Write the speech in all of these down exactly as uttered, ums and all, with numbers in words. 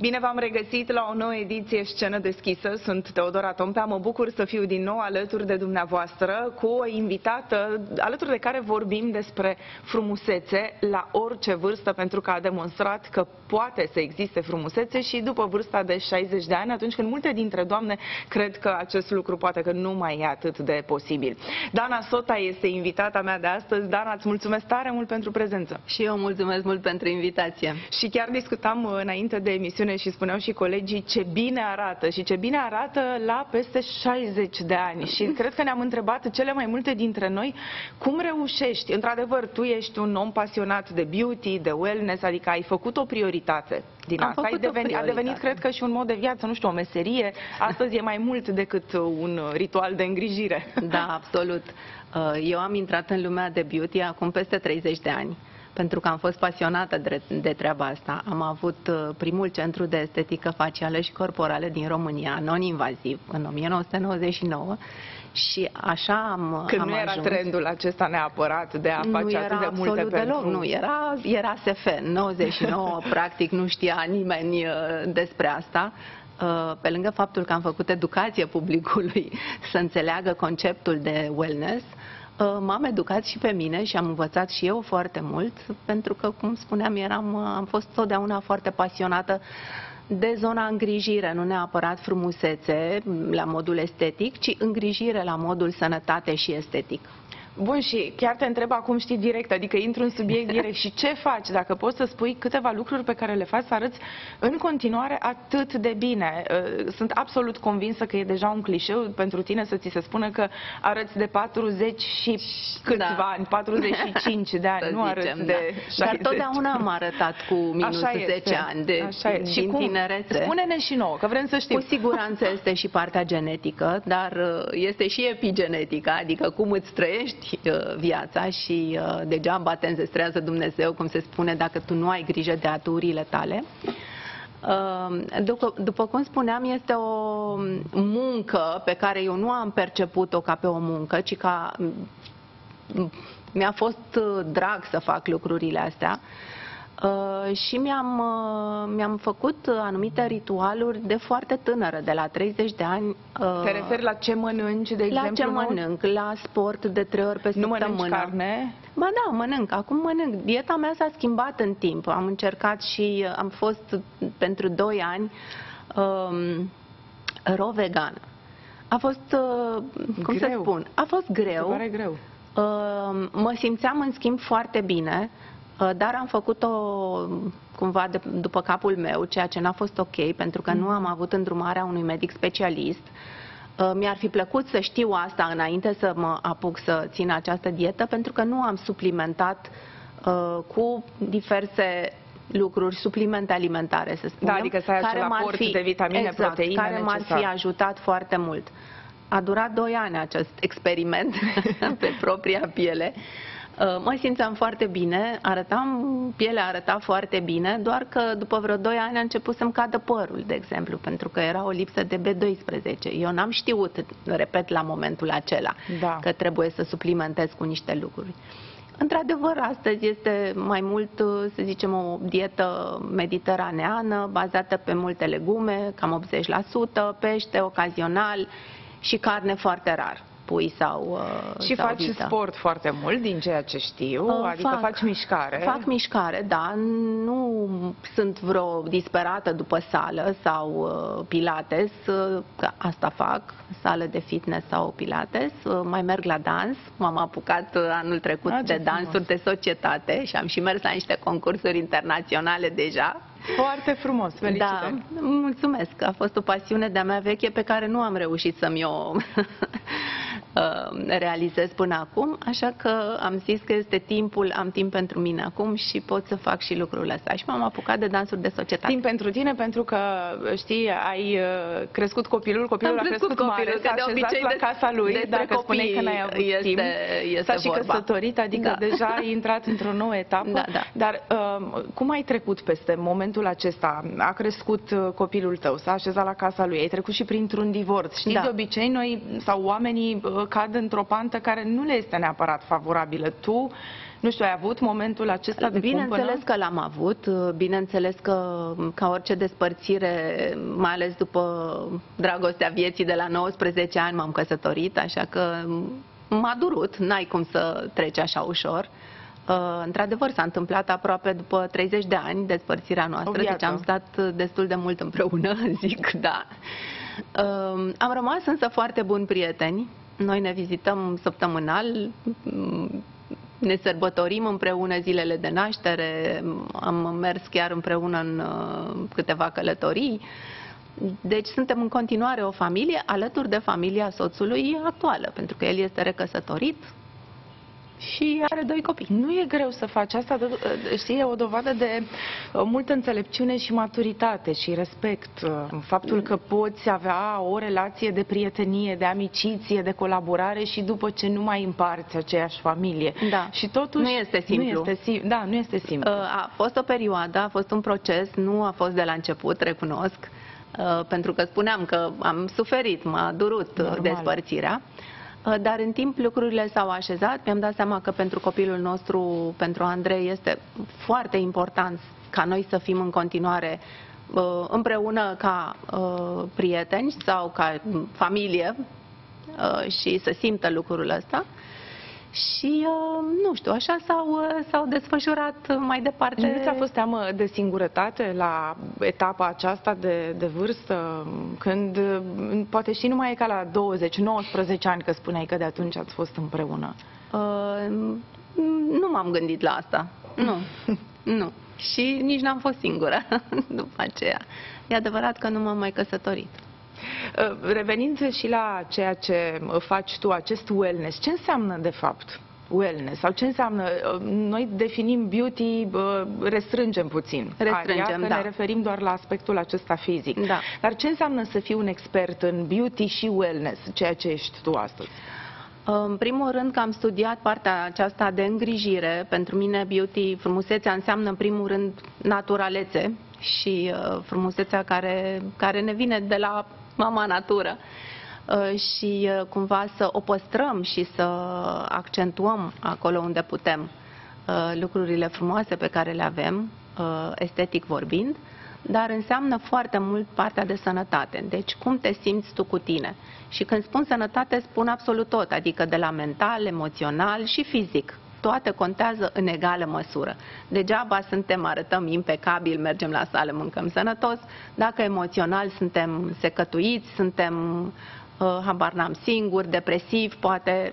Bine v-am regăsit la o nouă ediție Scenă Deschisă. Sunt Teodora Tompea. Mă bucur să fiu din nou alături de dumneavoastră cu o invitată alături de care vorbim despre frumusețe la orice vârstă, pentru că a demonstrat că poate să existe frumusețe și după vârsta de șaizeci de ani, atunci când multe dintre doamne cred că acest lucru poate că nu mai e atât de posibil. Dana Sota este invitata mea de astăzi. Dana, îți mulțumesc tare mult pentru prezență. Și eu mulțumesc mult pentru invitație. Și chiar discutam înainte de emisiune și spuneau și colegii ce bine arată și ce bine arată la peste șaizeci de ani. Și cred că ne-am întrebat cele mai multe dintre noi cum reușești. Într-adevăr, tu ești un om pasionat de beauty, de wellness, adică ai făcut o prioritate din Am asta. făcut Ai devenit, o a devenit, cred că, și un mod de viață, nu știu, o meserie. Astăzi e mai mult decât un ritual de îngrijire. Da, absolut. Eu am intrat în lumea de beauty acum peste treizeci de ani. Pentru că am fost pasionată de, de treaba asta. Am avut primul centru de estetică facială și corporală din România, non-invaziv, în o mie nouă sute nouăzeci și nouă. Și așa am, Când am nu era ajuns. trendul acesta neapărat de a face nu atât de multe absolut pentru... deloc, nu, era, era S F. În nouăzeci și nouă, practic, nu știa nimeni despre asta. Pe lângă faptul că am făcut educație publicului să înțeleagă conceptul de wellness, m-am educat și pe mine și am învățat și eu foarte mult, pentru că, cum spuneam, eram, am fost totdeauna foarte pasionată de zona îngrijire, nu neapărat frumusețe la modul estetic, ci îngrijire la modul sănătate și estetic. Bun, și chiar te întreb acum, știi, direct, adică intru în subiect direct. Și ce faci, dacă poți să spui câteva lucruri pe care le faci să arăți în continuare atât de bine? Sunt absolut convinsă că e deja un clișeu pentru tine să ți se spună că arăți de patruzeci și câțiva da. ani, patruzeci și cinci de ani, să nu arăți zicem, de șaizeci. Dar totdeauna am arătat cu minus zece ani de, Așa e. din și cum? tinerețe. Spune-ne și nouă, că vrem să știm. Cu siguranță este și partea genetică, dar este și epigenetica, adică cum îți trăiești viața și uh, degeaba te înzestrează Dumnezeu, cum se spune, dacă tu nu ai grijă de aturile tale. Uh, după, după cum spuneam, este o muncă pe care eu nu am perceput-o ca pe o muncă, ci ca mi-a fost drag să fac lucrurile astea. Uh, și mi-am uh, mi-am făcut anumite ritualuri de foarte tânără, de la treizeci de ani. Uh, Te referi la ce mănânci, de la exemplu? La ce mănânc, la sport de trei ori pe nu săptămână. Nu mănânci carne? Ba da, mănânc. Acum mănânc. Dieta mea s-a schimbat în timp. Am încercat și am fost pentru doi ani um, ro vegană. A fost, uh, cum greu. să spun, a fost greu. Se pare greu. Uh, mă simțeam în schimb foarte bine. Dar am făcut-o cumva de, după capul meu, ceea ce n-a fost ok, pentru că nu am avut îndrumarea unui medic specialist. Mi-ar fi plăcut să știu asta înainte să mă apuc să țin această dietă, pentru că nu am suplimentat uh, cu diverse lucruri, suplimente alimentare, să spunem. Da, adică să ai acel aport fi, de vitamine, exact, proteine care m-ar fi ajutat foarte mult. A durat doi ani acest experiment pe propria piele. Mă simțeam foarte bine, arătam, pielea arăta foarte bine, doar că după vreo doi ani a început să-mi cadă părul, de exemplu, pentru că era o lipsă de B doisprezece. Eu n-am știut, repet, la momentul acela, da. că trebuie să suplimentez cu niște lucruri. Într-adevăr, astăzi este mai mult, să zicem, o dietă mediteraneană, bazată pe multe legume, cam optzeci la sută, pește, ocazional și carne foarte rar. Pui sau, și sau faci vită. sport foarte mult, din ceea ce știu, uh, adică fac, faci mișcare. Fac mișcare, da, nu sunt vreo disperată după sală sau uh, pilates, uh, că asta fac, sală de fitness sau pilates, uh, mai merg la dans, m-am apucat uh, anul trecut A, de dansuri frumos. de societate și am și mers la niște concursuri internaționale deja. Foarte frumos, felicitări! Da, mulțumesc, a fost o pasiune de-a mea veche pe care nu am reușit să-mi o realizez până acum, așa că am zis că este timpul, am timp pentru mine acum și pot să fac și lucrul ăsta. Și m-am apucat de dansuri de societate. Timp pentru tine, pentru că, știi, ai crescut copilul, copilul am a crescut copilul, mare, s-a așezat la casa lui, dacă spuneai că n-ai avut este, timp, s-a și căsătorit, adică da. deja ai intrat într-o nouă etapă, da, da. dar uh, cum ai trecut peste momentul acesta? A crescut copilul tău, s-a așezat la casa lui, ai trecut și printr-un divorț. Știi, da. de obicei noi, sau oamenii cad într-o pantă care nu le este neapărat favorabilă. Tu, nu știu, ai avut momentul acesta de Bineînțeles cumpănă? că l-am avut, bineînțeles că ca orice despărțire, mai ales după dragostea vieții de la nouăsprezece ani m-am căsătorit, așa că m-a durut, n-ai cum să treci așa ușor. Uh, într-adevăr, s-a întâmplat aproape după treizeci de ani despărțirea noastră, deci am stat destul de mult împreună, zic, da. Uh, am rămas însă foarte buni prieteni, noi ne vizităm săptămânal, ne sărbătorim împreună zilele de naștere, am mers chiar împreună în uh, câteva călătorii. Deci suntem în continuare o familie alături de familia soțului actuală, pentru că el este recăsătorit și are doi copii. Nu e greu să faci asta, știi, e o dovadă de multă înțelepciune și maturitate și respect. Faptul că poți avea o relație de prietenie, de amiciție, de colaborare și după ce nu mai împarți aceeași familie. Da. Și totuși nu este simplu. Nu este, da, nu este simplu. A fost o perioadă, a fost un proces, nu a fost de la început, recunosc, pentru că spuneam că am suferit, m-a durut Normal. despărțirea. Dar în timp lucrurile s-au așezat, mi-am dat seama că pentru copilul nostru, pentru Andrei, este foarte important ca noi să fim în continuare împreună ca prieteni sau ca familie și să simtă lucrul ăsta. Și, nu știu, așa s-au desfășurat mai departe. Nu ți-a fost teamă de singurătate la etapa aceasta de, de vârstă, când poate și nu mai e ca la douăzeci, nouăsprezece ani, că spuneai că de atunci ați fost împreună? Uh, nu m-am gândit la asta, nu, nu. Și nici n-am fost singură după aceea. E adevărat că nu m-am mai căsătorit. Revenind și la ceea ce faci tu, acest wellness, ce înseamnă de fapt wellness? Sau ce înseamnă? Noi definim beauty, restrângem puțin. Restrângem, Aria, că da. ne referim doar la aspectul acesta fizic. Da. Dar ce înseamnă să fii un expert în beauty și wellness, ceea ce ești tu astăzi? În primul rând că am studiat partea aceasta de îngrijire. Pentru mine beauty, frumusețea înseamnă în primul rând naturalețe și uh, frumusețea care, care ne vine de la mama natură. Uh, și uh, cumva să o păstrăm și să accentuăm acolo unde putem uh, lucrurile frumoase pe care le avem, uh, estetic vorbind, dar înseamnă foarte mult partea de sănătate. Deci cum te simți tu cu tine? Și când spun sănătate, spun absolut tot, adică de la mental, emoțional și fizic. Toate contează în egală măsură. Degeaba suntem, arătăm impecabil, mergem la sală, mâncăm sănătos, dacă emoțional suntem secătuiți, suntem, uh, habar n-am, singuri, depresivi, poate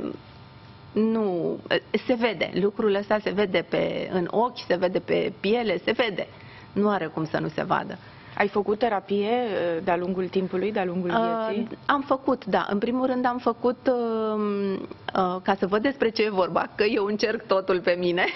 nu, se vede, lucrul ăsta se vede pe, în ochi, se vede pe piele, se vede. Nu are cum să nu se vadă. Ai făcut terapie de-a lungul timpului, de-a lungul vieții? Uh, am făcut, da. În primul rând am făcut, uh, uh, ca să văd despre ce e vorba, că eu încerc totul pe mine.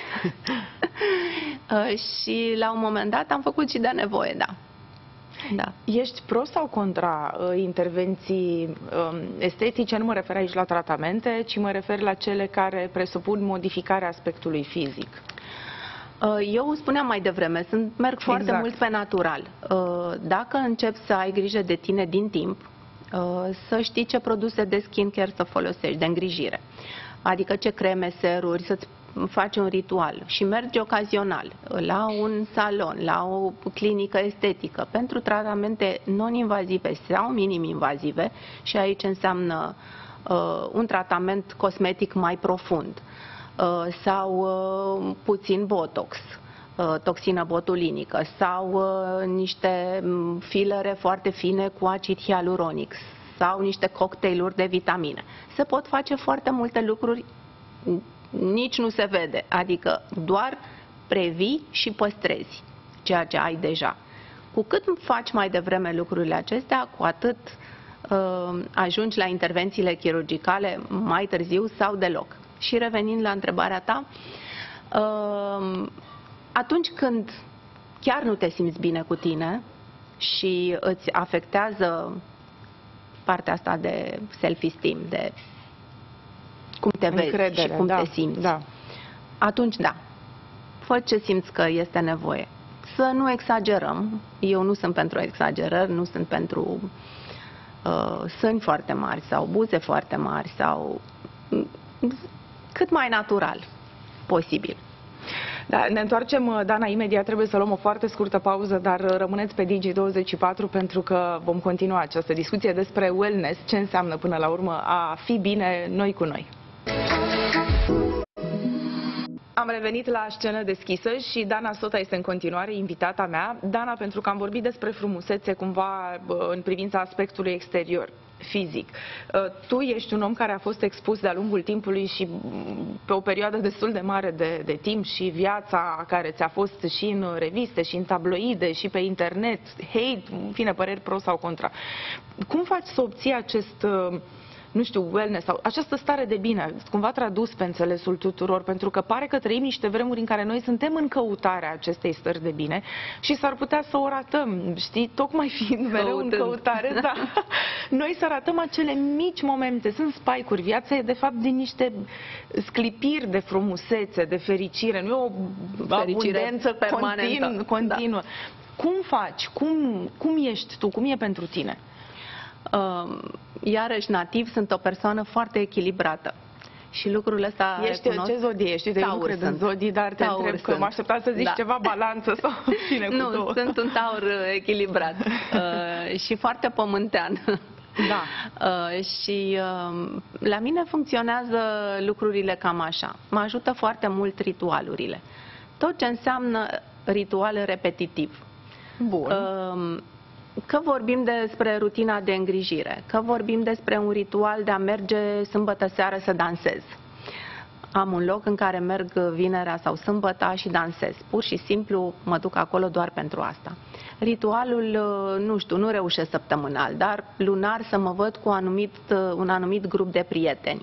uh, și la un moment dat am făcut și de nevoie, da. Da. Ești pro sau contra uh, intervenții uh, estetice? Nu mă refer aici la tratamente, ci mă refer la cele care presupun modificarea aspectului fizic. Eu spuneam mai devreme, sunt, merg foarte exact. mult pe natural. Dacă începi să ai grijă de tine din timp, să știi ce produse de skincare să folosești, de îngrijire. Adică ce creme, seruri, să-ți faci un ritual și mergi ocazional la un salon, la o clinică estetică pentru tratamente non-invazive sau minim-invazive și aici înseamnă uh, un tratament cosmetic mai profund. Sau uh, puțin botox, uh, toxină botulinică sau uh, niște filere foarte fine cu acid hialuronic sau niște cocktailuri de vitamine. Se pot face foarte multe lucruri, nici nu se vede, adică doar previi și păstrezi ceea ce ai deja. Cu cât faci mai devreme lucrurile acestea, cu atât uh, ajungi la intervențiile chirurgicale mai târziu sau deloc. Și revenind la întrebarea ta, atunci când chiar nu te simți bine cu tine și îți afectează partea asta de self-esteem, de cum te vezi încredere, și cum da, te simți, da. atunci da, fă ce simți că este nevoie. Să nu exagerăm, eu nu sunt pentru exagerări, nu sunt pentru uh, sâni foarte mari sau buze foarte mari sau cât mai natural posibil. Da, ne întoarcem, Dana, imediat. Trebuie să luăm o foarte scurtă pauză, dar rămâneți pe Digi douăzeci și patru pentru că vom continua această discuție despre wellness, ce înseamnă până la urmă a fi bine noi cu noi. Am revenit la Scenă deschisă și Dana Sota este în continuare invitata mea. Dana, pentru că am vorbit despre frumusețe cumva în privința aspectului exterior, fizic. Tu ești un om care a fost expus de-a lungul timpului și pe o perioadă destul de mare de, de timp și viața care ți-a fost și în reviste, și în tabloide, și pe internet, hate, în fine, păreri pro sau contra. Cum faci să obții acest, nu știu, wellness sau această stare de bine, cumva tradus pe înțelesul tuturor, pentru că pare că trăim niște vremuri în care noi suntem în căutarea acestei stări de bine și s-ar putea să o ratăm, știi, tocmai fiind mereu Căutând. în căutare, da. Noi să ratăm acele mici momente, sunt spike-uri, viața e de fapt din niște sclipiri de frumusețe, de fericire, nu e o fericire abundență permanentă. Continu, continuă. Da. Cum faci? Cum, cum ești tu? Cum e pentru tine? Uh, iarăși, nativ, sunt o persoană foarte echilibrată. Și lucrul ăsta Ești, recunosc. ce zodie ești? Eu nu cred în zodii, dar te Taur întreb că sunt. mă așteptam să zici da. ceva balanță sau cine cu Nu, două. sunt un taur echilibrat uh, și foarte pământean. Da. Uh, și uh, la mine funcționează lucrurile cam așa. Mă ajută foarte mult ritualurile. Tot ce înseamnă ritual repetitiv. Bun. Uh, Că vorbim despre rutina de îngrijire, că vorbim despre un ritual de a merge sâmbătă seară să dansez. Am un loc în care merg vinerea sau sâmbătă și dansez. Pur și simplu mă duc acolo doar pentru asta. Ritualul, nu știu, nu reușesc săptămânal, dar lunar să mă văd cu anumit, un anumit grup de prieteni.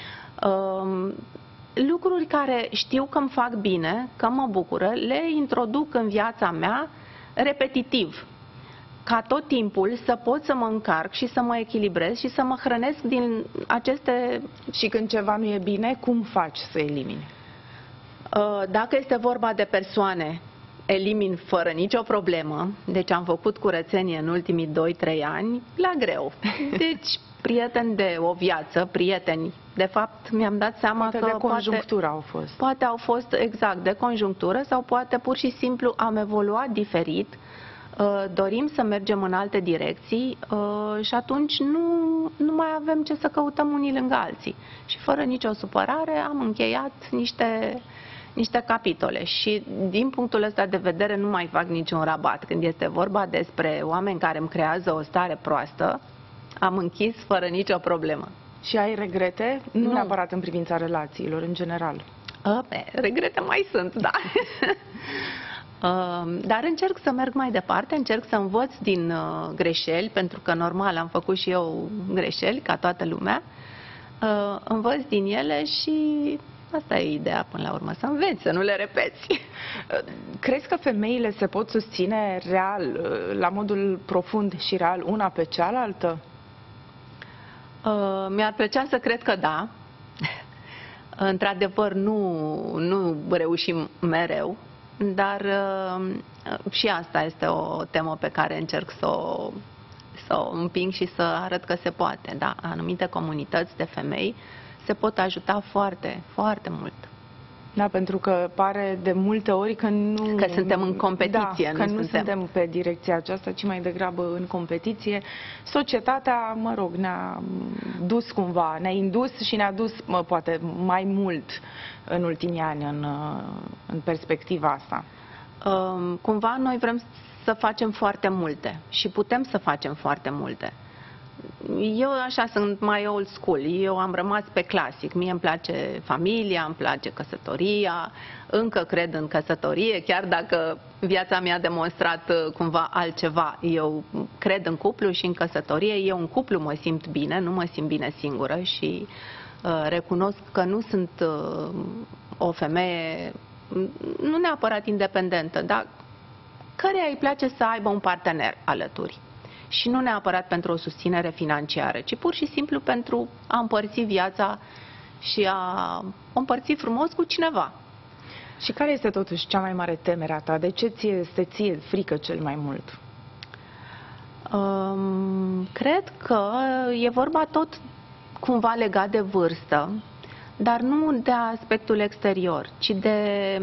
Lucruri care știu că îmi fac bine, că mă bucură, le introduc în viața mea repetitiv. Ca tot timpul să pot să mă încarc și să mă echilibrez și să mă hrănesc din aceste... Și când ceva nu e bine, cum faci să elimini? Dacă este vorba de persoane, elimin fără nicio problemă. Deci am făcut curățenie în ultimii doi trei ani la greu. Deci prieteni de o viață, prieteni, de fapt mi-am dat seama poate că de conjunctură poate, au fost. Poate au fost exact de conjunctură sau poate pur și simplu am evoluat diferit. Dorim să mergem în alte direcții și atunci nu, nu mai avem ce să căutăm unii lângă alții. Și fără nicio supărare am încheiat niște, niște capitole și din punctul ăsta de vedere nu mai fac niciun rabat. Când este vorba despre oameni care îmi creează o stare proastă, am închis fără nicio problemă. Și ai regrete? Nu, nu. neapărat în privința relațiilor, în general. A, be, regrete mai sunt, da. Dar încerc să merg mai departe, încerc să învăț din greșeli, pentru că normal am făcut și eu greșeli, ca toată lumea. Învăț din ele și asta e ideea până la urmă, să înveți, să nu le repeți. Crezi că femeile se pot susține real, la modul profund și real, una pe cealaltă? Mi-ar plăcea să cred că da. Într-adevăr, nu, nu reușim mereu. Dar și asta este o temă pe care încerc să o, să o împing și să arăt că se poate. Da? Anumite comunități de femei se pot ajuta foarte, foarte mult. Da, pentru că pare de multe ori că nu... Că suntem în competiție. Da, că nu, nu suntem... suntem pe direcția aceasta, ci mai degrabă în competiție. Societatea, mă rog, ne-a dus cumva, ne-a indus și ne-a dus, mă, poate, mai mult în ultimii ani în, în perspectiva asta. Um, cumva noi vrem să facem foarte multe și putem să facem foarte multe. Eu așa sunt mai old school, eu am rămas pe clasic, mie îmi place familia, îmi place căsătoria, încă cred în căsătorie, chiar dacă viața mi-a demonstrat cumva altceva. Eu cred în cuplu și în căsătorie, eu în cuplu mă simt bine, nu mă simt bine singură și uh, recunosc că nu sunt uh, o femeie, nu neapărat independentă, dar căreia îi place să aibă un partener alături. Și nu neapărat pentru o susținere financiară, ci pur și simplu pentru a împărți viața și a o împărți frumos cu cineva. Și care este totuși cea mai mare temere a ta? De ce ție este ție frică cel mai mult? Um, cred că e vorba tot cumva legat de vârstă, dar nu de aspectul exterior, ci de,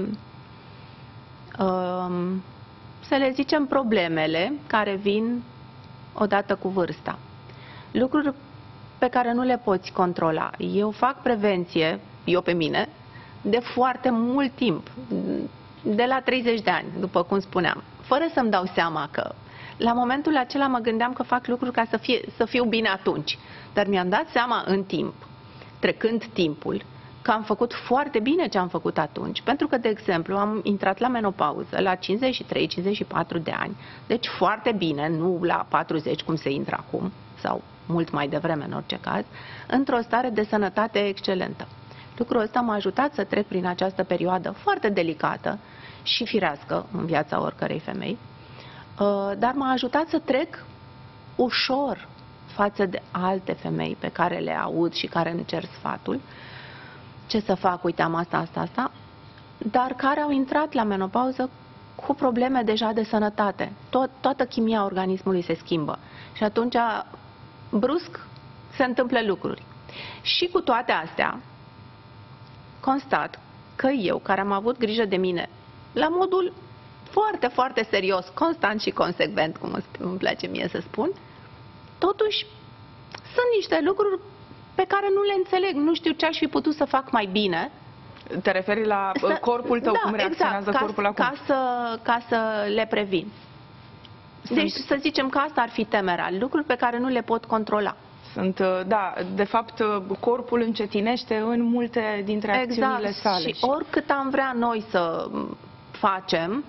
um, să le zicem, problemele care vin odată cu vârsta. Lucruri pe care nu le poți controla. Eu fac prevenție, eu pe mine, de foarte mult timp, de la treizeci de ani, după cum spuneam, fără să-mi dau seama că la momentul acela mă gândeam că fac lucruri ca să, fie, să fiu bine atunci. Dar mi-am dat seama în timp, trecând timpul, că am făcut foarte bine ce am făcut atunci. Pentru că, de exemplu, am intrat la menopauză la cincizeci și trei cincizeci și patru de ani. Deci foarte bine, nu la patruzeci cum se intră acum, sau mult mai devreme în orice caz, într-o stare de sănătate excelentă. Lucrul ăsta m-a ajutat să trec prin această perioadă foarte delicată și firească în viața oricărei femei, dar m-a ajutat să trec ușor față de alte femei pe care le aud și care îmi cer sfatul. Ce să fac? Uite, am asta, asta, asta. Dar care au intrat la menopauză cu probleme deja de sănătate. Tot, toată chimia organismului se schimbă. Și atunci, brusc, se întâmplă lucruri. Și cu toate astea, constat că eu, care am avut grijă de mine, la modul foarte, foarte serios, constant și consecvent, cum îmi place mie să spun, totuși sunt niște lucruri pe care nu le înțeleg, nu știu ce aș fi putut să fac mai bine. Te referi la să, corpul tău, da, cum reacționează exact, corpul ca, acum? Ca să, ca să le previn. Sunt... Deci să zicem că asta ar fi temerea, lucruri pe care nu le pot controla. Sunt, da, de fapt, corpul încetinește în multe dintre acțiunile exact. sale. Și oricât am vrea noi să facem,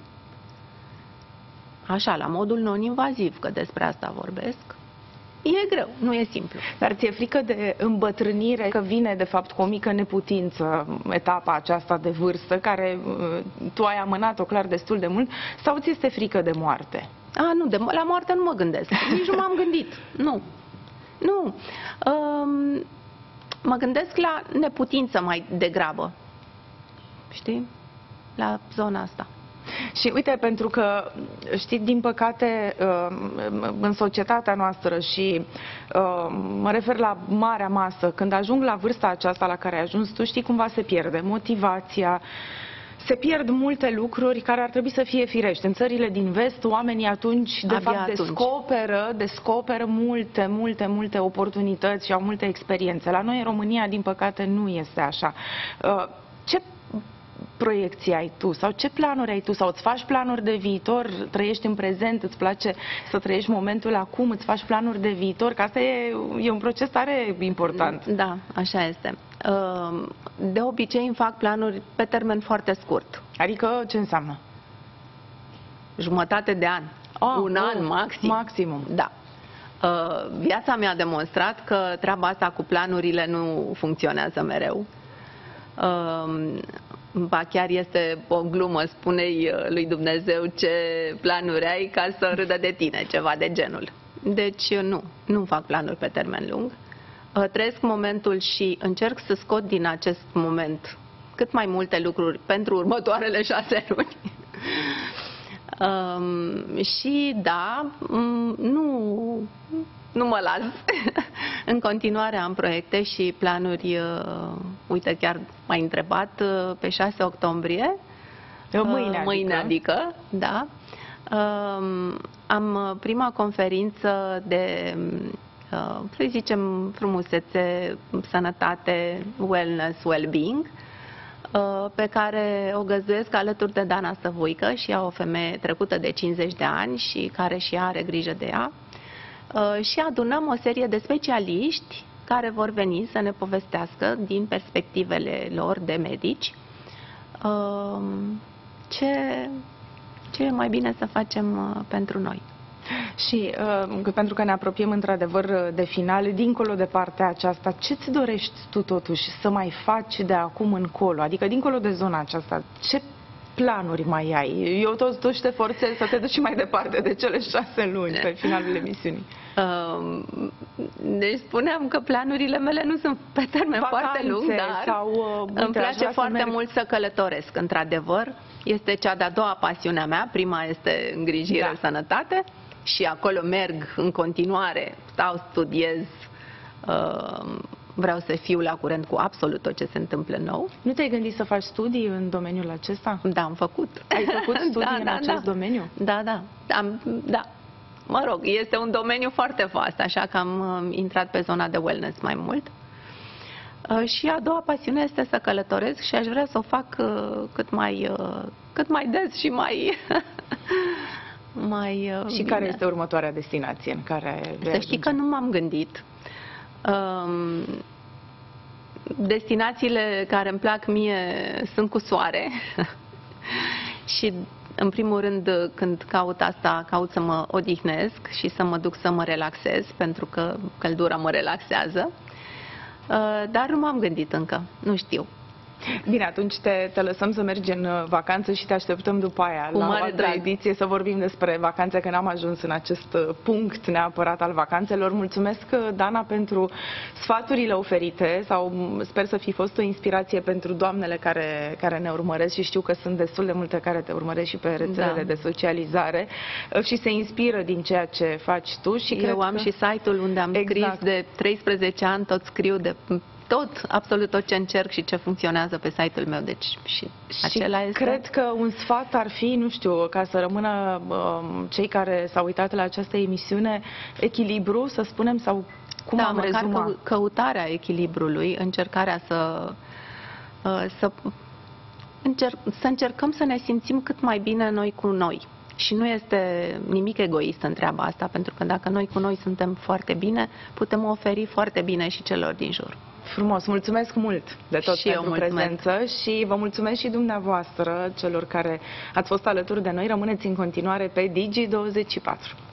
așa, la modul non-invaziv, că despre asta vorbesc, e greu, nu e simplu. Dar ți-e frică de îmbătrânire, că vine de fapt cu o mică neputință etapa aceasta de vârstă, care tu ai amânat-o clar destul de mult, sau ți este frică de moarte? A, nu, de, la moarte nu mă gândesc, nici nu m-am gândit, nu. Nu, um, mă gândesc la neputință mai degrabă, știi, la zona asta. Și uite, pentru că, știi, din păcate, în societatea noastră și mă refer la marea masă, când ajung la vârsta aceasta la care ai ajuns, tu știi, cumva se pierde motivația, se pierd multe lucruri care ar trebui să fie firești. În țările din vest, oamenii atunci, de Abia fapt, atunci. descoperă, descoperă multe, multe, multe oportunități și au multe experiențe. La noi, în România, din păcate, nu este așa. Ce proiecții ai tu sau ce planuri ai tu sau îți faci planuri de viitor, trăiești în prezent, îți place să trăiești momentul acum, îți faci planuri de viitor, că asta e, e un proces tare important. Da, așa este. De obicei îmi fac planuri pe termen foarte scurt. Adică ce înseamnă? Jumătate de an, oh, un oh, an maxim. Maximum. Da. Viața mi-a demonstrat că treaba asta cu planurile nu funcționează mereu. Ba chiar este o glumă, spune-i lui Dumnezeu ce planuri ai ca să râdă de tine, ceva de genul. Deci nu, nu fac planuri pe termen lung. Trăiesc momentul și încerc să scot din acest moment cât mai multe lucruri pentru următoarele șase luni. Um, și da, nu, nu mă las. În continuare am proiecte și planuri. Uh, uite, chiar m-ai întrebat uh, pe șase octombrie. Mâine, uh, mâine adică. adică, da. Uh, am prima conferință de, uh, să zicem, frumusețe, sănătate, wellness, well-being, pe care o găzduiesc alături de Dana Săvuică, și ea o femeie trecută de cincizeci de ani și care și ea are grijă de ea. Și adunăm o serie de specialiști care vor veni să ne povestească din perspectivele lor de medici ce, ce e mai bine să facem pentru noi. Și uh, pentru că ne apropiem într-adevăr de final, dincolo de partea aceasta, ce-ți dorești tu totuși să mai faci de acum încolo? Adică dincolo de zona aceasta, ce planuri mai ai? Eu tot, tot te forțez să te duci și mai departe de cele șase luni pe finalul emisiunii. Uh, deci spuneam că planurile mele nu sunt pe termen Vacanțe, foarte lung, dar sau, uh, îmi place foarte să mult să călătoresc, într-adevăr. Este cea de-a doua pasiunea mea, prima este îngrijire, da. sănătate, și acolo merg în continuare, stau, studiez, vreau să fiu la curent cu absolut tot ce se întâmplă nou. Nu te-ai gândit să faci studii în domeniul acesta? Da, am făcut. Ai făcut studii da, în da, acest da. domeniu? Da, da. Am, da. Mă rog, este un domeniu foarte vast, așa că am intrat pe zona de wellness mai mult. Și a doua pasiune este să călătoresc și aș vrea să o fac cât mai, cât mai des și mai... mai și bine. Care este următoarea destinație în care vei Să știi că nu m-am gândit. Um, destinațiile care îmi plac mie sunt cu soare și în primul rând când caut asta, caut să mă odihnesc și să mă duc să mă relaxez, pentru că căldura mă relaxează, uh, dar nu m-am gândit încă, nu știu. Bine, atunci te, te lăsăm să mergi în vacanță și te așteptăm după aia cu la mare o altă drag. ediție să vorbim despre vacanțe, că n-am ajuns în acest punct neapărat al vacanțelor. Mulțumesc, Dana, pentru sfaturile oferite, sau sper să fi fost o inspirație pentru doamnele care, care ne urmăresc și știu că sunt destul de multe care te urmăresc și pe rețelele da. de socializare și se inspiră din ceea ce faci tu. Și eu cred am că... și site-ul unde am exact. scris de treisprezece ani, tot scriu de... tot, absolut tot ce încerc și ce funcționează pe site-ul meu, deci și, și acela este... cred că un sfat ar fi, nu știu, ca să rămână um, cei care s-au uitat la această emisiune, echilibru, să spunem, sau cum da, am măcar rezumat? că, căutarea echilibrului, încercarea să, să, încerc, să încercăm să ne simțim cât mai bine noi cu noi. Și nu este nimic egoist în treaba asta, pentru că dacă noi cu noi suntem foarte bine, putem oferi foarte bine și celor din jur. Frumos, mulțumesc mult de tot și pentru prezență și vă mulțumesc și dumneavoastră, celor care ați fost alături de noi. Rămâneți în continuare pe Digi douăzeci și patru.